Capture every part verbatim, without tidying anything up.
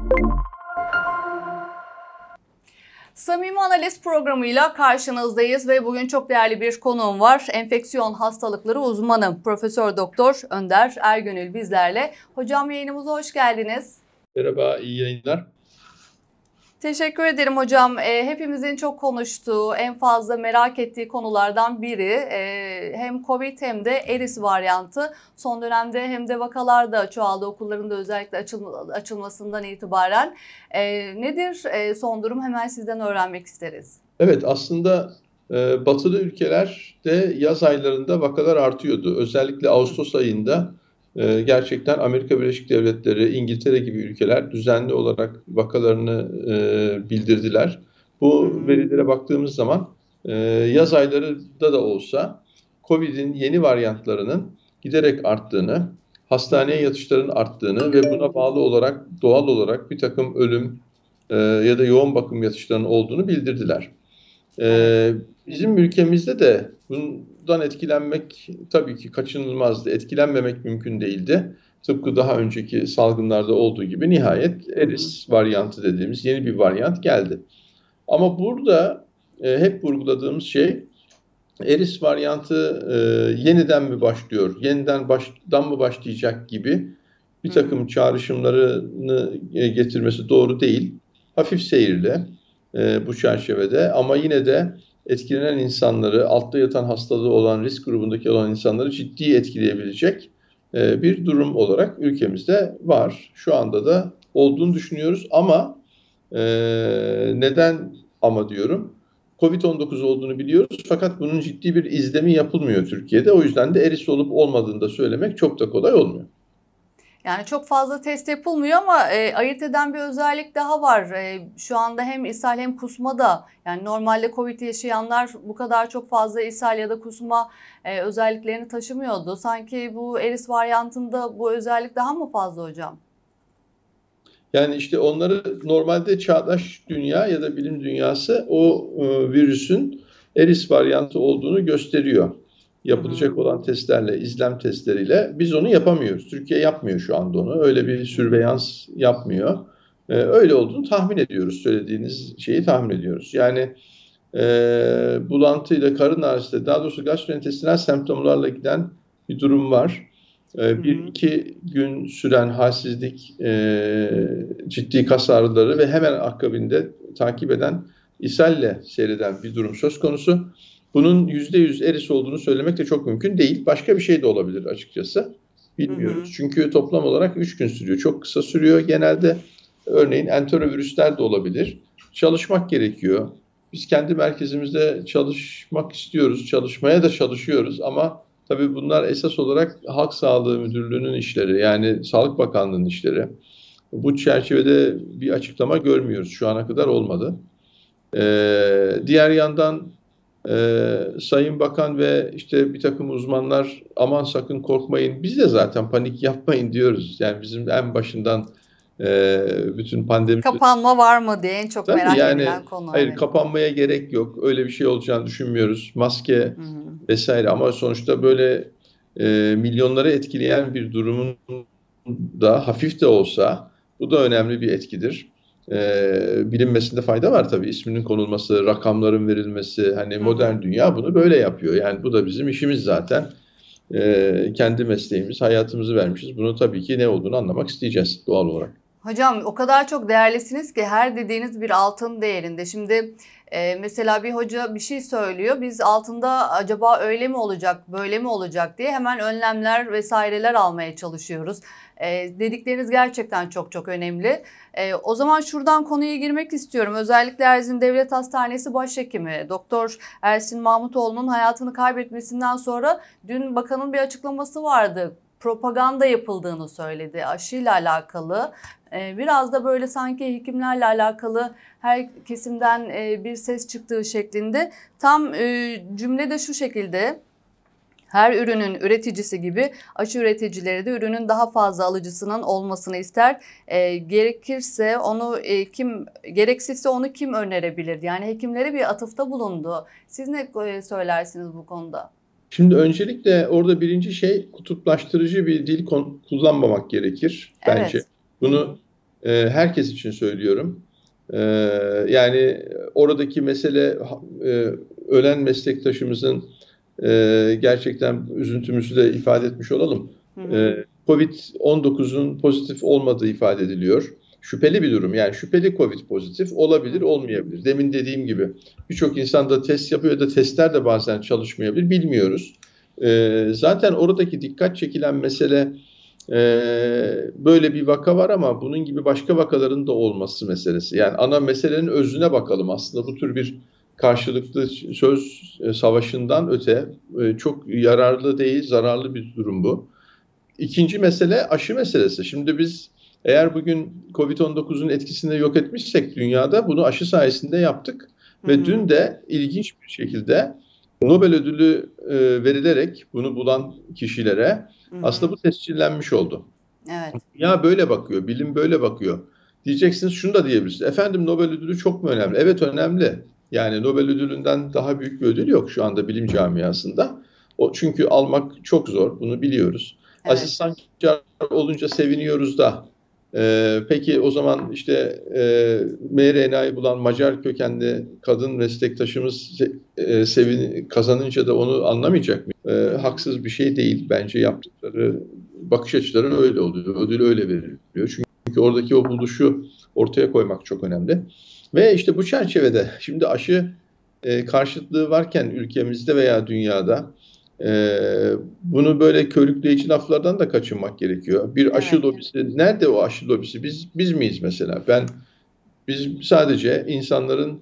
Samimi Analiz programıyla karşınızdayız ve bugün çok değerli bir konuğum var. Enfeksiyon hastalıkları uzmanı Profesör Doktor Önder Ergönül bizlerle. Hocam yayınımıza hoş geldiniz. Merhaba, iyi yayınlar. Teşekkür ederim hocam. E, hepimizin çok konuştuğu, en fazla merak ettiği konulardan biri e, hem Covid hem de Eris varyantı. Son dönemde hem de vakalar da çoğaldı, okulların da özellikle açılma, açılmasından itibaren. E, nedir e, son durum? Hemen sizden öğrenmek isteriz. Evet, aslında e, batılı ülkelerde yaz aylarında vakalar artıyordu. Özellikle Ağustos ayında e, gerçekten Amerika Birleşik Devletleri, İngiltere gibi ülkeler düzenli olarak vakalarını e, bildirdiler. Bu verilere baktığımız zaman e, yaz aylarında da olsa Covid'in yeni varyantlarının giderek arttığını, hastaneye yatışların arttığını ve buna bağlı olarak doğal olarak bir takım ölüm e, ya da yoğun bakım yatışlarının olduğunu bildirdiler. Ee, bizim ülkemizde de bundan etkilenmek tabii ki kaçınılmazdı. Etkilenmemek mümkün değildi. Tıpkı daha önceki salgınlarda olduğu gibi nihayet Eris varyantı dediğimiz yeni bir varyant geldi. Ama burada e, hep vurguladığımız şey Eris varyantı e, yeniden mi başlıyor, yeniden baştan mı başlayacak gibi bir takım çağrışımlarını e, getirmesi doğru değil. Hafif seyirle e, bu çerçevede ama yine de etkilenen insanları, altta yatan hastalığı olan, risk grubundaki olan insanları ciddi etkileyebilecek e, bir durum olarak ülkemizde var. Şu anda da olduğunu düşünüyoruz ama e, neden ama diyorum? Covid on dokuz olduğunu biliyoruz fakat bunun ciddi bir izlemi yapılmıyor Türkiye'de. O yüzden de eris olup olmadığını da söylemek çok da kolay olmuyor. Yani çok fazla test yapılmıyor ama e, ayırt eden bir özellik daha var. E, şu anda hem ishal hem kusma da, yani normalde Covid yaşayanlar bu kadar çok fazla ishal ya da kusma e, özelliklerini taşımıyordu. Sanki bu Eris varyantında bu özellik daha mı fazla hocam? Yani işte onları normalde çağdaş dünya ya da bilim dünyası o e, virüsün Eris varyantı olduğunu gösteriyor. Yapılacak hı hı. olan testlerle, izlem testleriyle biz onu yapamıyoruz. Türkiye yapmıyor şu anda onu. Öyle bir sürveyans yapmıyor. E, öyle olduğunu tahmin ediyoruz. Söylediğiniz şeyi tahmin ediyoruz. Yani e, bulantıyla, karın ağrısı, daha doğrusu gastrointestinal semptomlarla giden bir durum var. Bir iki gün süren halsizlik, e, ciddi kas ağrıları ve hemen akabinde takip eden ishalle seyreden bir durum söz konusu. Bunun yüzde yüz eris olduğunu söylemek de çok mümkün değil. Başka bir şey de olabilir açıkçası. Bilmiyoruz. Hı hı. Çünkü toplam olarak üç gün sürüyor. Çok kısa sürüyor genelde. Örneğin enterovirüsler de olabilir. Çalışmak gerekiyor. Biz kendi merkezimizde çalışmak istiyoruz. Çalışmaya da çalışıyoruz ama tabii bunlar esas olarak Halk Sağlığı Müdürlüğü'nün işleri, yani Sağlık Bakanlığı'nın işleri. Bu çerçevede bir açıklama görmüyoruz. Şu ana kadar olmadı. Ee, diğer yandan e, Sayın Bakan ve işte bir takım uzmanlar aman sakın korkmayın, biz de zaten panik yapmayın diyoruz. Yani bizim en başından e, bütün pandemi... Kapanma var mı diye en çok Tabii merak yani, edilen konu. hayır Evet. kapanmaya gerek yok. Öyle bir şey olacağını düşünmüyoruz. Maske hı hı. vesaire ama sonuçta böyle e, milyonları etkileyen bir durumun da hafif de olsa bu da önemli bir etkidir. E, bilinmesinde fayda var tabii. İsminin konulması, rakamların verilmesi, hani modern hı hı. dünya bunu böyle yapıyor. Yani bu da bizim işimiz zaten. E, kendi mesleğimiz, hayatımızı vermişiz. Bunu tabii ki ne olduğunu anlamak isteyeceğiz doğal olarak. Hocam o kadar çok değerlisiniz ki her dediğiniz bir altın değerinde. Şimdi e, mesela bir hoca bir şey söylüyor. Biz altında acaba öyle mi olacak, böyle mi olacak diye hemen önlemler vesaireler almaya çalışıyoruz. E, dedikleriniz gerçekten çok çok önemli. E, o zaman şuradan konuya girmek istiyorum. Özellikle Erzin Devlet Hastanesi Başhekimi Doktor Ersin Mahmutoğlu'nun hayatını kaybetmesinden sonra dün bakanın bir açıklaması vardı. Propaganda yapıldığını söyledi aşıyla alakalı. Biraz da böyle sanki hekimlerle alakalı her kesimden bir ses çıktığı şeklinde. Tam cümle de şu şekilde: her ürünün üreticisi gibi aşı üreticileri de ürünün daha fazla alıcısının olmasını ister. E, gerekirse onu e, kim, gereksizse onu kim önerebilir? Yani hekimlere bir atıfta bulundu. Siz ne söylersiniz bu konuda? Şimdi öncelikle orada birinci şey, kutuplaştırıcı bir dil kullanmamak gerekir bence. Evet. Bunu E, herkes için söylüyorum. E, yani oradaki mesele e, ölen meslektaşımızın e, gerçekten üzüntümüzü de ifade etmiş olalım. Hı hı. E, Covid on dokuzun pozitif olmadığı ifade ediliyor. Şüpheli bir durum. Yani şüpheli Covid pozitif olabilir, olmayabilir. Demin dediğim gibi birçok insan da test yapıyor da testler de bazen çalışmayabilir. Bilmiyoruz. E, zaten oradaki dikkat çekilen mesele e, böyle bir vaka var ama bunun gibi başka vakaların da olması meselesi. Yani ana meselenin özüne bakalım. Aslında bu tür bir karşılıklı söz e, savaşından öte e, çok yararlı değil, zararlı bir durum bu. İkinci mesele aşı meselesi. Şimdi biz eğer bugün Covid on dokuzun etkisini yok etmişsek dünyada bunu aşı sayesinde yaptık. Hı Ve hı. dün de ilginç bir şekilde Nobel ödülü e, verilerek bunu bulan kişilere Hı aslında hı. bu tescillenmiş oldu. Evet. Ya böyle bakıyor, bilim böyle bakıyor. Diyeceksiniz şunu da diyebilirsiniz. Efendim Nobel ödülü çok mu önemli? Evet önemli. Yani Nobel ödülünden daha büyük bir ödül yok şu anda bilim camiasında. O çünkü almak çok zor, bunu biliyoruz. Aziz Evet. Sancar olunca seviniyoruz da. Ee, peki o zaman işte e, mRNA'yı bulan Macar kökenli kadın meslektaşımız e, sevin, kazanınca da onu anlamayacak mı? Hı E, hı. haksız bir şey değil. Bence yaptıkları bakış açıları öyle oluyor. Ödül öyle veriliyor. Çünkü oradaki o buluşu ortaya koymak çok önemli. Ve işte bu çerçevede şimdi aşı e, karşıtlığı varken ülkemizde veya dünyada e, bunu böyle körükleyici laflardan da kaçınmak gerekiyor. Bir aşı Evet. lobisi, nerede o aşı lobisi? Biz biz miyiz mesela? Ben biz sadece insanların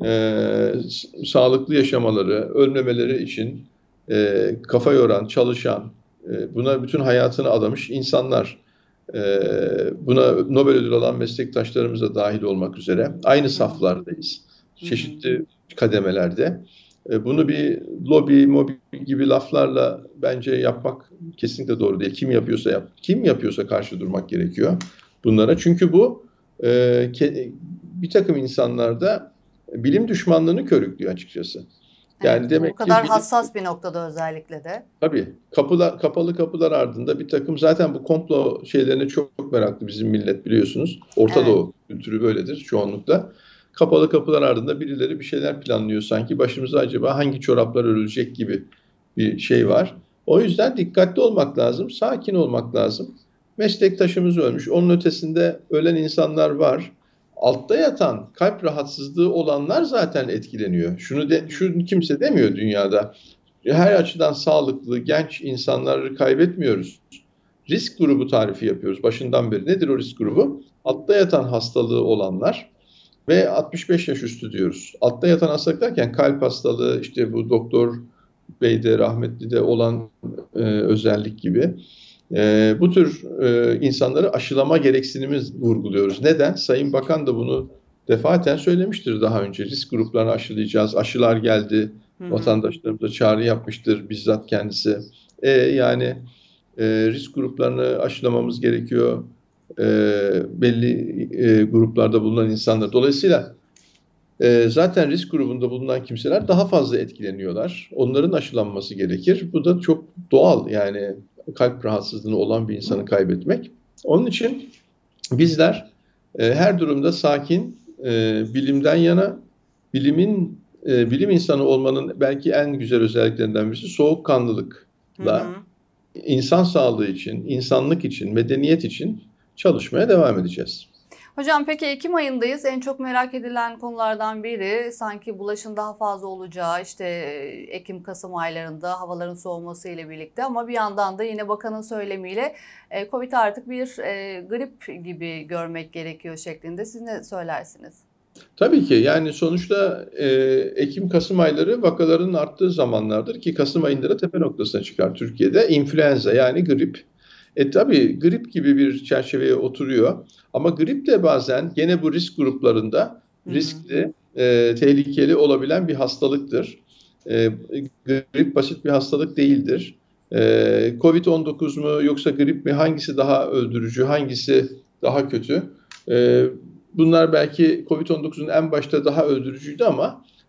e, sağlıklı yaşamaları, ölmemeleri için e, kafa yoran, çalışan, e, buna bütün hayatını adamış insanlar. E, buna Nobel ödülü alan meslektaşlarımız da dahil olmak üzere aynı Hı hı. saflardayız. Hı hı. Çeşitli kademelerde. E, bunu bir lobi, mobi gibi laflarla bence yapmak kesinlikle doğru değil. Kim yapıyorsa yap, kim yapıyorsa karşı durmak gerekiyor bunlara. Çünkü bu e, ke, bir takım insanlarda bilim düşmanlığını körüklüyor açıkçası. Evet. Yani Bu demek ki kadar bilim hassas bir noktada özellikle de. tabii kapılar, kapalı kapılar ardında bir takım zaten bu komplo şeylerine çok meraklı bizim millet biliyorsunuz. Orta Evet. Doğu kültürü böyledir çoğunlukla. Kapalı kapılar ardında birileri bir şeyler planlıyor sanki. Başımıza acaba hangi çoraplar örülecek gibi bir şey var. O yüzden dikkatli olmak lazım, sakin olmak lazım. Meslektaşımız ölmüş. Onun ötesinde ölen insanlar var. Altta yatan kalp rahatsızlığı olanlar zaten etkileniyor. Şunu Hı de, hı. şunu kimse demiyor dünyada. Her açıdan sağlıklı, genç insanları kaybetmiyoruz. Risk grubu tarifi yapıyoruz başından beri. Nedir o risk Hı hı. grubu? Altta yatan hastalığı olanlar ve altmış beş yaş üstü diyoruz. Altta yatan hastalık derken kalp hastalığı, işte bu doktor beyde, rahmetli de olan e, özellik gibi. E, bu tür e, insanları aşılama gereksinimiz vurguluyoruz. Neden? Sayın Bakan da bunu defaten söylemiştir daha önce. Risk gruplarını aşılayacağız. Aşılar geldi. Hı hı. Vatandaşlarımıza çağrı yapmıştır bizzat kendisi. E, yani e, risk gruplarını aşılamamız gerekiyor. E, belli e, gruplarda bulunan insanlar. Dolayısıyla e, zaten risk grubunda bulunan kimseler daha fazla etkileniyorlar. Onların aşılanması gerekir. Bu da çok doğal yani kalp rahatsızlığı olan bir insanı kaybetmek. Onun için bizler e, her durumda sakin, e, bilimden yana, bilimin e, bilim insanı olmanın belki en güzel özelliklerinden birisi Hı soğukkanlılıkla hı. insan sağlığı için, insanlık için, medeniyet için çalışmaya devam edeceğiz. Hocam peki Ekim ayındayız. En çok merak edilen konulardan biri sanki bulaşın daha fazla olacağı işte Ekim-Kasım aylarında havaların soğuması ile birlikte ama bir yandan da yine bakanın söylemiyle e, Covid artık bir e, grip gibi görmek gerekiyor şeklinde. Siz ne söylersiniz? Tabii ki yani sonuçta e, Ekim-Kasım ayları vakaların arttığı zamanlardır ki Hı Kasım hı. ayında da tepe noktasına çıkar Türkiye'de. İnfluenza yani grip. E tabii grip gibi bir çerçeveye oturuyor ama grip de bazen gene bu risk gruplarında Hı hı. riskli, e, tehlikeli olabilen bir hastalıktır. E, grip basit bir hastalık değildir. E, Covid on dokuz mu yoksa grip mi hangisi daha öldürücü, hangisi daha kötü? E, Bunlar belki Covid on dokuzun en başta daha öldürücüydü ama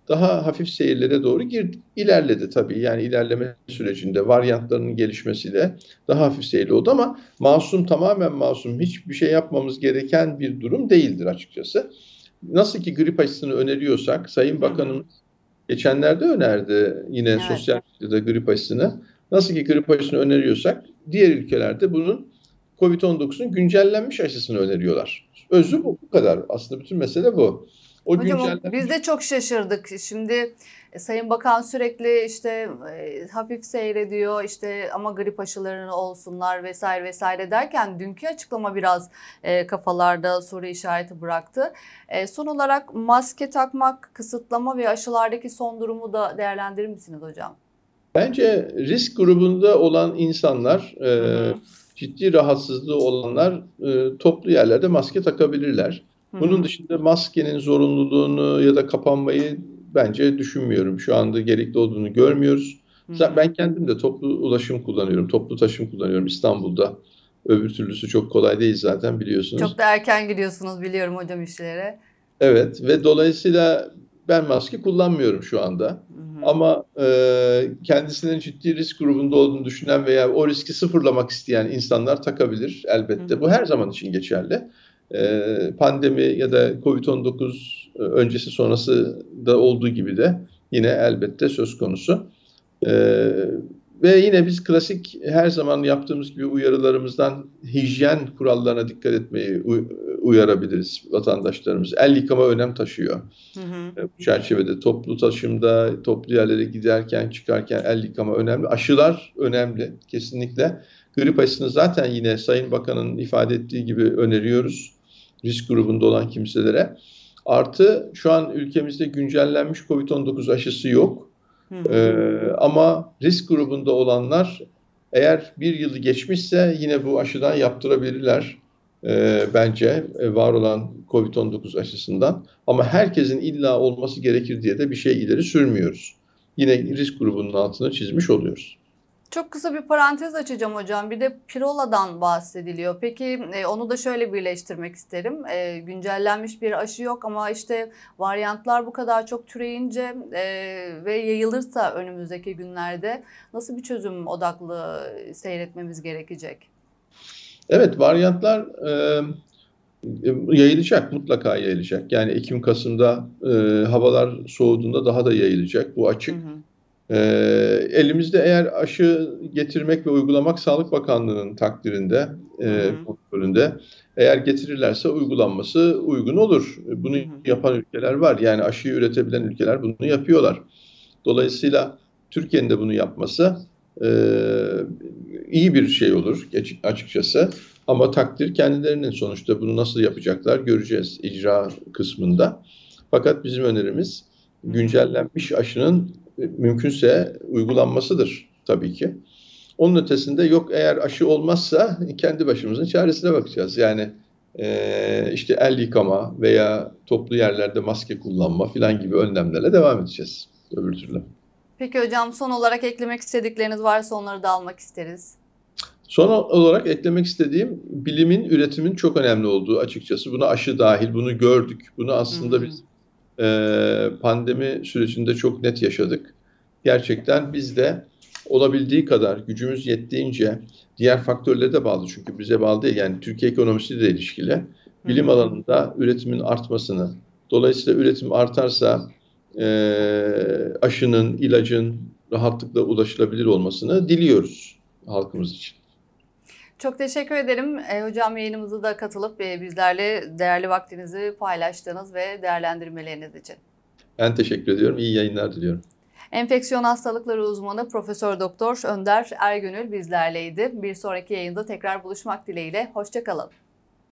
daha hafif seyirlere doğru girdi, ilerledi tabii. Yani ilerleme sürecinde varyantlarının gelişmesiyle daha hafif seyirli oldu ama masum, tamamen masum, hiçbir şey yapmamız gereken bir durum değildir açıkçası. Nasıl ki grip aşısını öneriyorsak, Sayın Hı hı. Bakanımız geçenlerde önerdi yine Evet. sosyal medyada grip aşısını. Nasıl ki grip aşısını öneriyorsak, diğer ülkelerde bunun kovid on dokuzun güncellenmiş aşısını öneriyorlar. Hı Özü hı. bu, bu kadar. Aslında bütün mesele bu. O Hocam o- biz güncellenmiş. de çok şaşırdık. Şimdi e, Sayın Bakan sürekli işte e, hafif seyrediyor işte ama grip aşılarını olsunlar vesaire vesaire derken dünkü açıklama biraz e, kafalarda soru işareti bıraktı. E, son olarak maske takmak, kısıtlama ve aşılardaki son durumu da değerlendirir misiniz hocam? Bence risk grubunda olan insanlar, Hı e, hı. ciddi rahatsızlığı olanlar e, toplu yerlerde maske takabilirler. Hı Bunun hı. dışında maskenin zorunluluğunu ya da kapanmayı bence düşünmüyorum. Şu anda gerekli olduğunu görmüyoruz. Hı Zaten hı. ben kendim de toplu ulaşım kullanıyorum, toplu taşım kullanıyorum İstanbul'da. Öbür türlüsü çok kolay değil zaten biliyorsunuz. Çok da erken gidiyorsunuz biliyorum hocam işlere. Evet ve dolayısıyla ben maske kullanmıyorum şu anda. Hı hı. Ama e, kendisinin ciddi risk grubunda olduğunu düşünen veya o riski sıfırlamak isteyen insanlar takabilir Hı elbette. Bu hı. her zaman için geçerli. E, pandemi ya da kovid on dokuz öncesi sonrası da olduğu gibi de yine elbette söz konusu. Ee, Ve yine biz klasik her zaman yaptığımız gibi uyarılarımızdan hijyen kurallarına dikkat etmeyi uyarabiliriz vatandaşlarımız. El yıkama önem taşıyor. Hı hı. Ee, Bu çerçevede toplu taşımda, toplu yerlere giderken, çıkarken el yıkama önemli. Aşılar önemli, kesinlikle. Grip aşısını zaten yine Sayın Bakan'ın ifade ettiği gibi öneriyoruz. Risk grubunda olan kimselere. Artı şu an ülkemizde güncellenmiş kovid on dokuz aşısı yok. Hı hı. Ee, ama risk grubunda olanlar eğer bir yılı geçmişse yine bu aşıdan yaptırabilirler. Ee, bence e, var olan kovid on dokuz aşısından. Ama herkesin illa olması gerekir diye de bir şey ileri sürmüyoruz. Yine risk grubunun altını çizmiş oluyoruz. Çok kısa bir parantez açacağım hocam. Bir de piroladan bahsediliyor. Peki e, onu da şöyle birleştirmek isterim. E, güncellenmiş bir aşı yok ama işte varyantlar bu kadar çok türeyince e, ve yayılırsa önümüzdeki günlerde nasıl bir çözüm odaklı seyretmemiz gerekecek? Evet, varyantlar e, yayılacak, mutlaka yayılacak. Yani Ekim, Kasım'da e, havalar soğuduğunda daha da yayılacak. Bu Hı açık. hı. Ee, Elimizde eğer aşı getirmek ve uygulamak Sağlık Bakanlığı'nın takdirinde, Hı e, hı. kontrolünde, eğer getirirlerse uygulanması uygun olur. Bunu Hı hı. yapan ülkeler var. Yani aşıyı üretebilen ülkeler bunu yapıyorlar. Dolayısıyla Türkiye'nin de bunu yapması e, iyi bir şey olur açıkçası. Ama takdir kendilerinin, sonuçta bunu nasıl yapacaklar göreceğiz icra kısmında. Fakat bizim önerimiz Hı hı. güncellenmiş aşının e, mümkünse uygulanmasıdır tabii ki. Onun ötesinde yok, eğer aşı olmazsa kendi başımızın çaresine bakacağız. Yani e, işte el yıkama veya toplu yerlerde maske kullanma filan gibi önlemlerle devam edeceğiz öbür türlü. Peki hocam son olarak eklemek istedikleriniz varsa onları da almak isteriz. Son olarak eklemek istediğim, bilimin, üretimin çok önemli olduğu açıkçası. Buna aşı dahil, bunu gördük. Bunu Hı aslında hı. biz e, pandemi sürecinde çok net yaşadık. Gerçekten biz de olabildiği kadar, gücümüz yettiğince, diğer faktörlere de bağlı çünkü bize bağlı değil. Yani Türkiye ekonomisiyle de ilişkili. Hı Bilim hı. alanında üretimin artmasını, dolayısıyla üretim artarsa e, aşının, ilacın rahatlıkla ulaşılabilir olmasını diliyoruz halkımız için. Çok teşekkür ederim. E, hocam yayınımıza da katılıp e, bizlerle değerli vaktinizi paylaştığınız ve değerlendirmeleriniz için. Ben teşekkür ediyorum. İyi yayınlar diliyorum. Enfeksiyon hastalıkları uzmanı Profesör Doktor Önder Ergönül bizlerleydi. Bir sonraki yayında tekrar buluşmak dileğiyle. Hoşça kalın.